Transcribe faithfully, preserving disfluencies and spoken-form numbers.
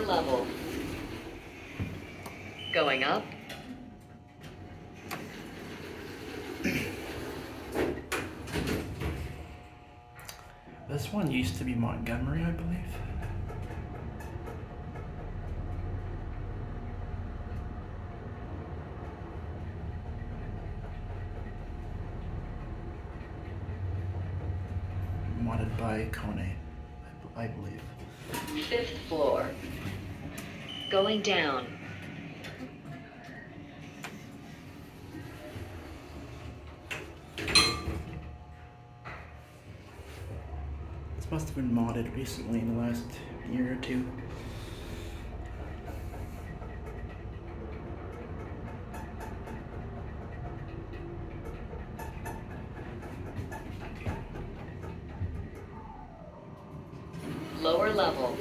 level. Going up. This one used to be Montgomery, I believe. Modded by KONE, I believe. Fifth floor. Going down. This must have been modded recently in the last year or two. Lower level.